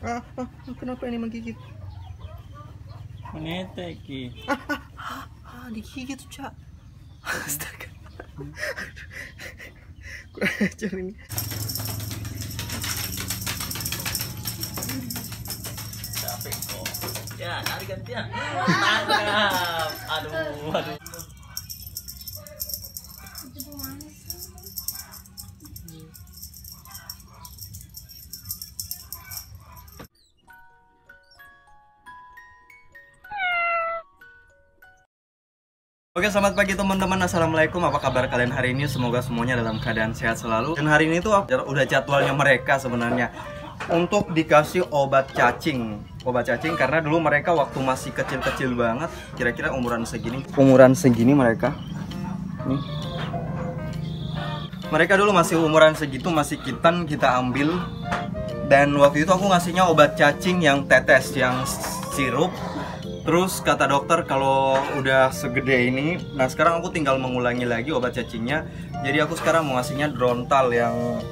Kenapa ini menggigit? Menetek ki. Digigit tuh, Cak. Astaga. Kurang ajar ini. Capek kok. Ya, tarik gantian. Tangkap. Aduh. Oke, selamat pagi teman-teman. Assalamualaikum. Apa kabar kalian hari ini? Semoga semuanya dalam keadaan sehat selalu. Dan hari ini tuh udah jadwalnya mereka sebenarnya untuk dikasih obat cacing. Obat cacing karena dulu mereka waktu masih kecil-kecil banget, kira-kira umuran segini. Umuran segini mereka. Nih. Mereka dulu masih umuran segitu, masih kita ambil. Dan waktu itu aku ngasihnya obat cacing yang tetes, yang sirup. Terus kata dokter kalau udah segede ini, nah sekarang aku tinggal mengulangi lagi obat cacingnya. Jadi aku sekarang mau ngasihnya Drontal yang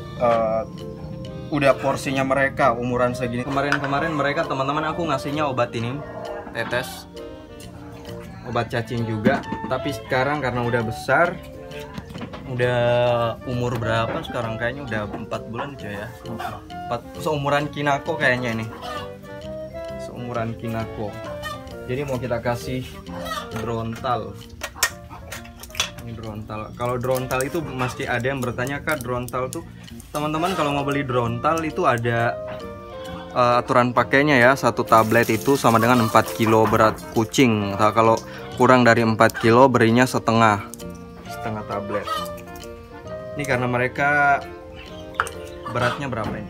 udah porsinya mereka umuran segini. Kemarin mereka teman-teman aku ngasihnya obat ini tetes, obat cacing juga. Tapi sekarang karena udah besar, udah umur berapa sekarang? Kayaknya udah 4 bulan aja ya. 4, seumuran Kinako kayaknya ini. Seumuran Kinako. Jadi mau kita kasih Drontal. Ini Drontal. Kalau Drontal itu masih ada yang bertanya, Kak, Drontal tuh teman-teman kalau mau beli Drontal itu ada aturan pakainya ya. Satu tablet itu sama dengan 4 kilo berat kucing. Nah, kalau kurang dari 4 kilo berinya setengah tablet. Ini karena mereka beratnya berapa ini?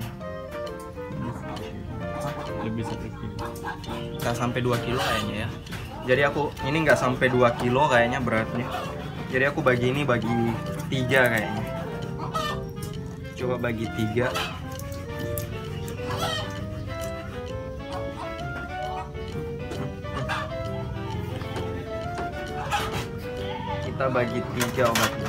Lebih 1 kilo. Nggak sampai 2 kilo kayaknya ya. Jadi aku ini nggak sampai 2 kilo kayaknya beratnya. Jadi aku bagi ini bagi 3 kayaknya. Coba bagi 3. Kita bagi 3 obatnya.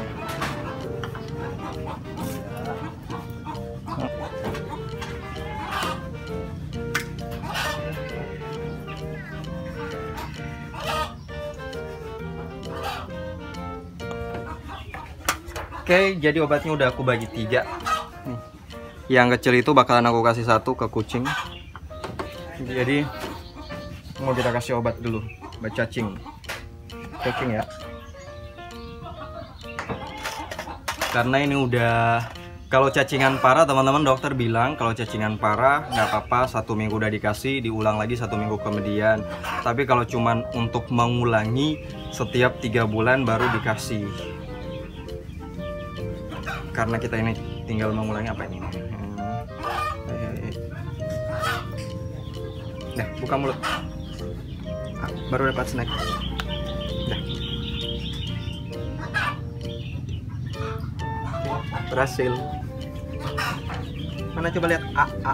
Oke, jadi obatnya udah aku bagi 3. Nih. Yang kecil itu bakalan aku kasih 1 ke kucing. Jadi mau kita kasih obat dulu, obat cacing. Cacing ya. Karena ini udah, kalau cacingan parah teman-teman dokter bilang kalau cacingan parah nggak apa-apa 1 minggu udah dikasih, diulang lagi 1 minggu kemudian. Tapi kalau cuman untuk mengulangi setiap 3 bulan baru dikasih. Karena kita ini tinggal mengulangi apa ini? Nah, buka mulut. Baru dapat snack. Dah. Berhasil. Mana coba lihat?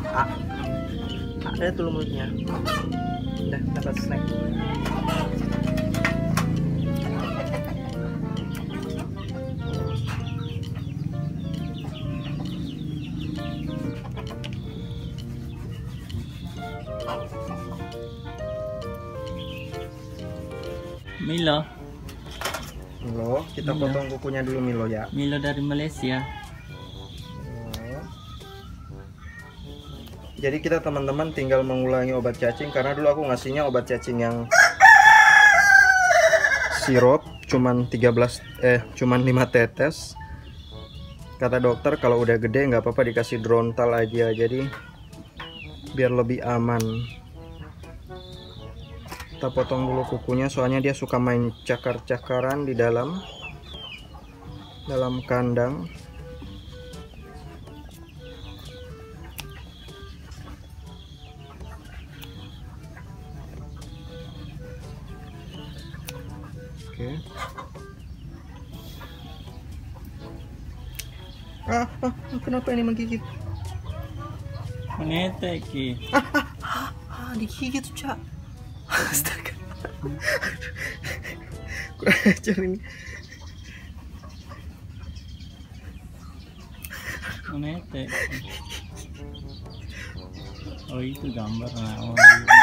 Ada tuh mulutnya. Udah dapat snack. Milo. Milo, kita potong kukunya dulu Milo ya. Milo dari Malaysia. Jadi kita teman-teman tinggal mengulangi obat cacing karena dulu aku ngasihnya obat cacing yang sirup cuman 5 tetes. Kata dokter kalau udah gede nggak apa-apa dikasih Drontal aja, jadi biar lebih aman. Kita potong dulu kukunya soalnya dia suka main cakar-cakaran di dalam kandang. Oke. Kenapa ini menggigit? Menetek ki. Digigit tuh, Cak. Astaga. Kurang ajar ini. Menetek. Oh itu gambar. Nah, oh,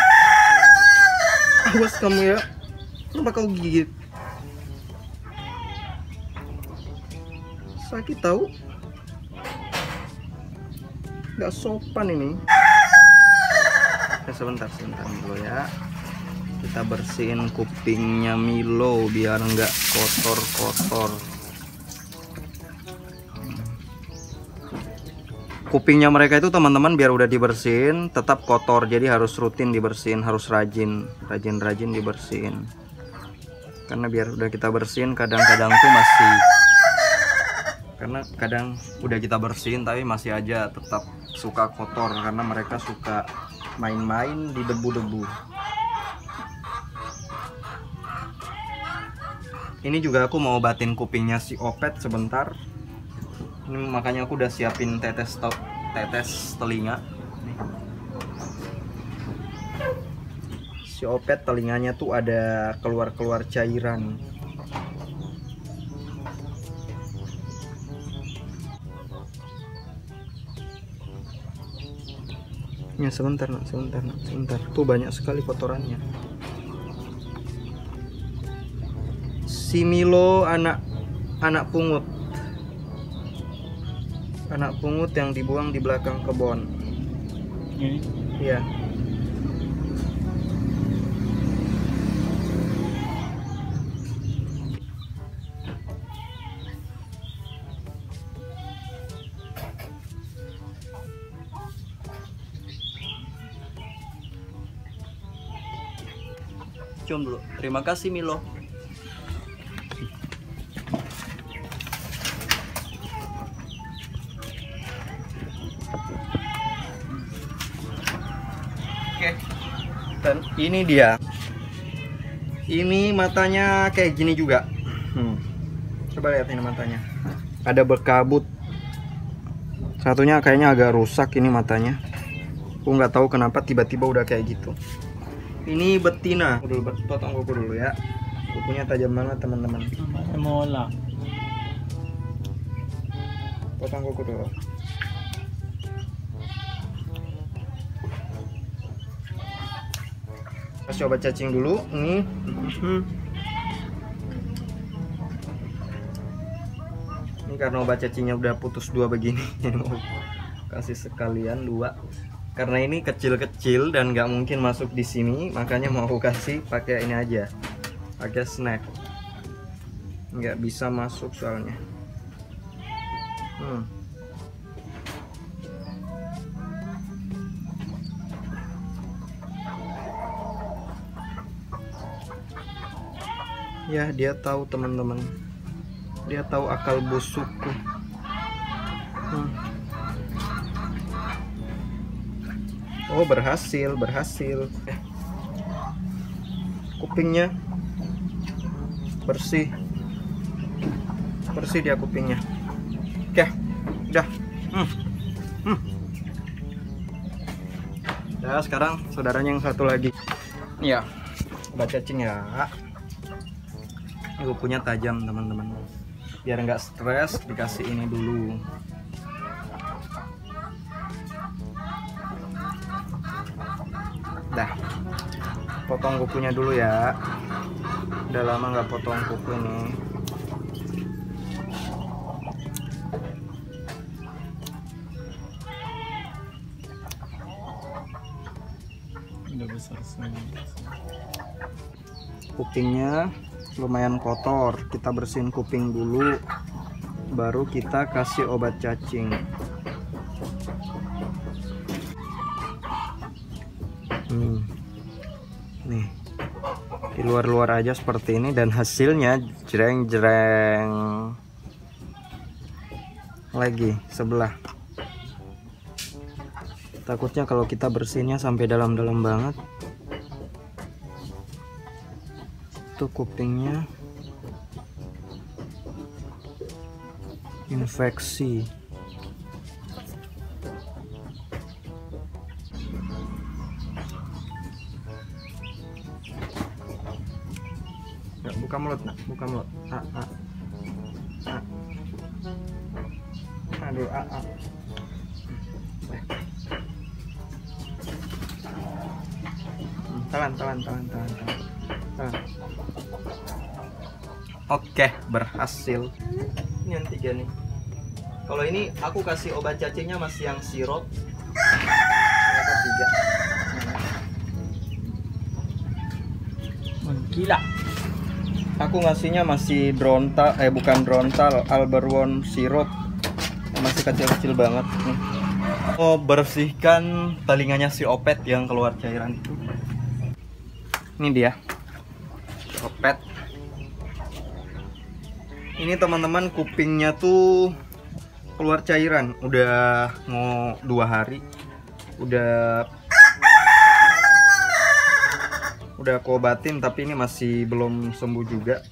Awas kamu ya. Kenapa kau gigit? Sakit tahu? Nggak sopan ini. Sebentar dulu ya. Kita bersihin kupingnya Milo biar nggak kotor-kotor. Kupingnya mereka itu teman-teman biar udah dibersihin tetap kotor, jadi harus rutin dibersihin, harus rajin dibersihin. Karena biar udah kita bersihin kadang-kadang tuh masih, karena kadang udah kita bersihin tapi masih aja tetap suka kotor karena mereka suka main-main di debu-debu. Ini juga aku mau obatin kupingnya si Opet sebentar. Ini makanya aku udah siapin tetes telinga. Nih. Si Opet telinganya tuh ada keluar cairan. Ya sebentar nak. Tuh banyak sekali kotorannya. Si Milo anak pungut. Anak pungut yang dibuang di belakang kebun. ini Iya. Cium dulu. Terima kasih Milo. Oke, dan ini dia. Ini matanya kayak gini juga. Coba lihat ini matanya. Ada berkabut. Satunya kayaknya agak rusak ini matanya. Aku nggak tahu kenapa tiba-tiba udah kayak gitu. Ini betina. Potong kuku dulu ya. Kukunya tajam banget teman-teman. mola. Potong kuku dulu. Kasih obat cacing dulu. Ini. Ini karena obat cacingnya udah putus 2 begini. Kasih sekalian 2. Karena ini kecil-kecil dan nggak mungkin masuk di sini, makanya mau aku kasih pakai ini aja. Pakai snack. Nggak bisa masuk soalnya. Ya, dia tahu teman-teman. Dia tahu akal busukku. Oh, berhasil. Kupingnya bersih dia kupingnya. Oke, udah. Ya, sekarang saudaranya yang satu lagi. Ya, obat cacing ya. Ini kukunya tajam teman-teman. Biar nggak stres dikasih ini dulu. Dah, potong kukunya dulu ya. Udah lama nggak potong kuku ini. Udah besar semua. Kupingnya lumayan kotor, kita bersihin kuping dulu, baru kita kasih obat cacing. Nih, di luar-luar aja seperti ini dan hasilnya jreng-jreng lagi sebelah. Takutnya kalau kita bersihinnya sampai dalam-dalam banget, tuh kupingnya infeksi. Ya, buka mulut nak, buka mulut. Aduh, Telan. Oke, berhasil. Ini yang 3 nih. Kalau ini aku kasih obat cacingnya masih yang sirup. Ternyata 3. Gila. Aku ngasihnya masih bukan Drontal, Alberwon sirup. Masih kecil-kecil banget nih. Mau bersihkan telinganya si Opet yang keluar cairan itu. Ini dia Opet. Ini teman-teman, kupingnya tuh keluar cairan udah mau 2 hari. Udah aku obatin tapi ini masih belum sembuh juga.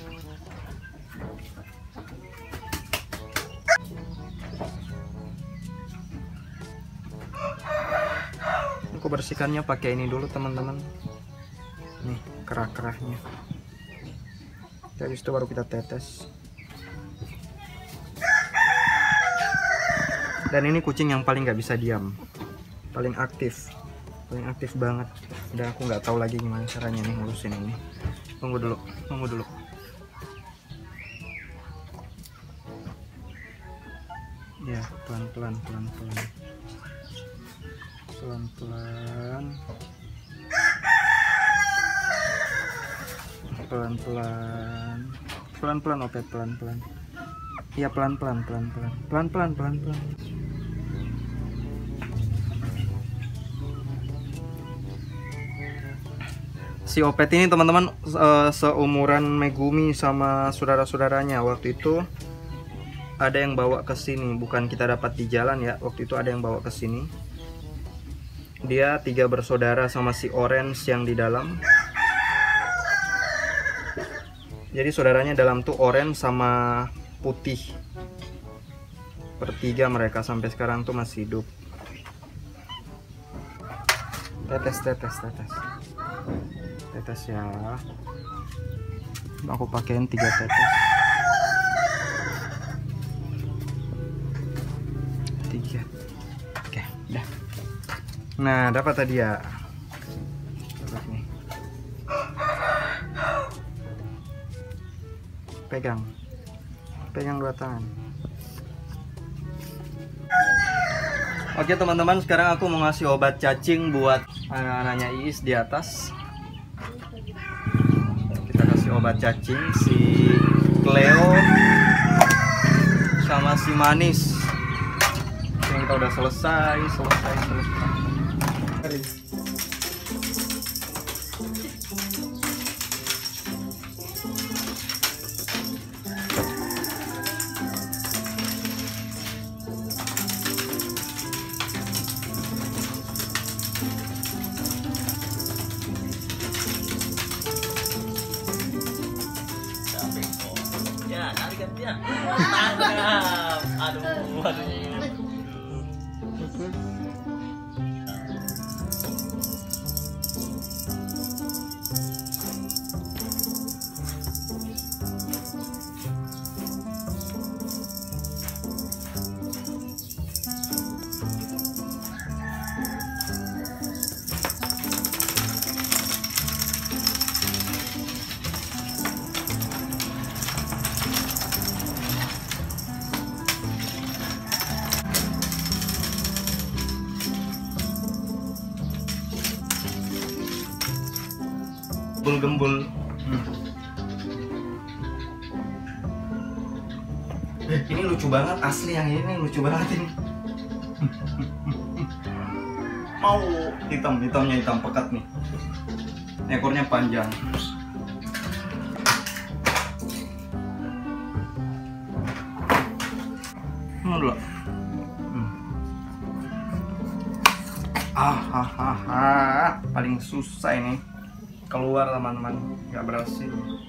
Aku bersihkannya pakai ini dulu teman-teman. Nih kerah-kerahnya. Habis itu baru kita tetes. Dan ini kucing yang paling nggak bisa diam, paling aktif banget. Udah aku nggak tahu lagi gimana caranya nih ngurusin ini. Tunggu dulu. Ya, pelan-pelan. Pelan-pelan Opet, pelan-pelan. Iya, pelan-pelan. Si Opet ini teman-teman seumuran Megumi sama saudara-saudaranya. Waktu itu ada yang bawa ke sini, bukan kita dapat di jalan ya. Waktu itu ada yang bawa ke sini. Dia 3 bersaudara sama si Orange yang di dalam. Jadi saudaranya dalam tuh orange sama putih. Bertiga mereka sampai sekarang tuh masih hidup. Tetes ya. Aku pakein 3 tetes. 3. Oke, udah. Nah, dapat tadi ya. Dapat nih. Pegang 2 tangan. Oke teman-teman, sekarang aku mau ngasih obat cacing buat anak-anaknya Iis di atas. Kita kasih obat cacing si Cleo sama si Manis. Yang kita udah selesai. Ya, tangkap. Aduh. Gembul. Ini lucu banget, asli yang ini lucu banget ini. Mau hitamnya hitam pekat nih. Ekornya panjang. Dulu. Paling susah ini. Keluar teman-teman, nggak berhasil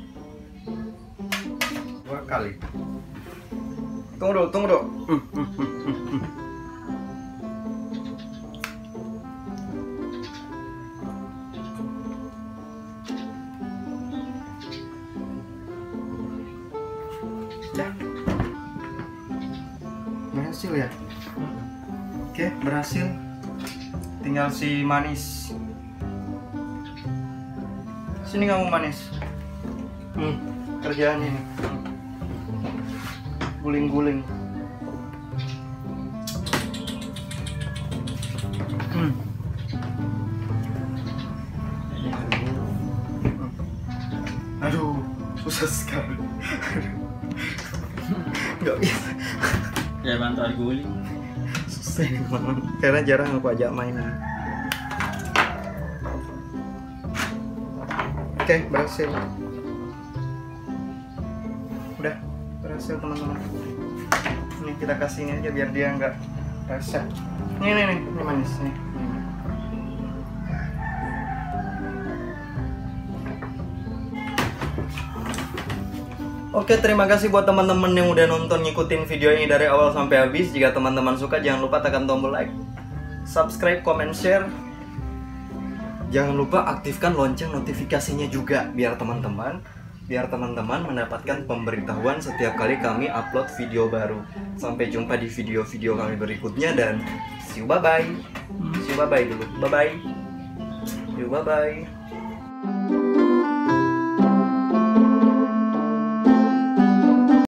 2 kali. Tunggu dulu. Dah. Berhasil ya? Oke, berhasil. Tinggal si Manis. Sini kamu manis. Kerjaan ini. Guling-guling. Aduh, susah sekali. Nggak bisa. Ya bantu guling. Susah ini teman-teman. Karena jarang aku ajak main. Oke, berhasil. Udah, berhasil teman-teman. Ini kita kasih ini aja biar dia nggak resep. Ini manis nih. Oke, terima kasih buat teman-teman yang udah nonton ngikutin video ini dari awal sampai habis. Jika teman-teman suka, jangan lupa tekan tombol like, subscribe, comment, share. Jangan lupa aktifkan lonceng notifikasinya juga biar teman-teman mendapatkan pemberitahuan setiap kali kami upload video baru. Sampai jumpa di video-video kami berikutnya dan see you, bye-bye. See you, bye-bye dulu. Bye-bye. See you, bye-bye.